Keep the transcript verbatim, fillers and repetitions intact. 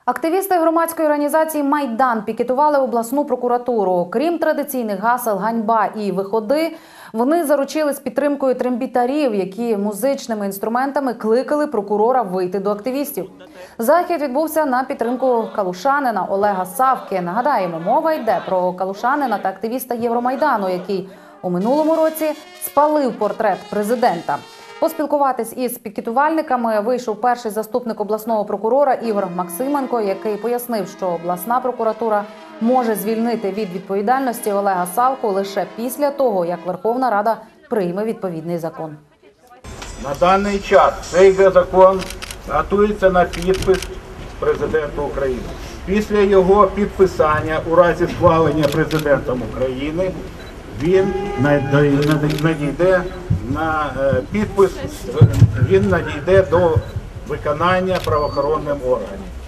Активісти громадської організації «Майдан» пікетували обласну прокуратуру. Крім традиційних гасел «Ганьба» і «Виходи», вони заручились підтримкою трембітарів, які музичними інструментами кликали прокурора вийти до активістів. Захід відбувся на підтримку калушанина Олега Савки. Нагадаємо, мова йде про калушанина та активіста Євромайдану, який у минулому році спалив портрет президента. Поспілкуватись із пікетувальниками вийшов перший заступник обласного прокурора Ігор Максименко, який пояснив, що обласна прокуратура може звільнити від відповідальності Олега Савку лише після того, як Верховна Рада прийме відповідний закон. На даний час цей закон готується на підпис президента України. Після його підписання у разі схвалення президентом України він надійде на підпис, він надійде до виконання правоохоронним органам.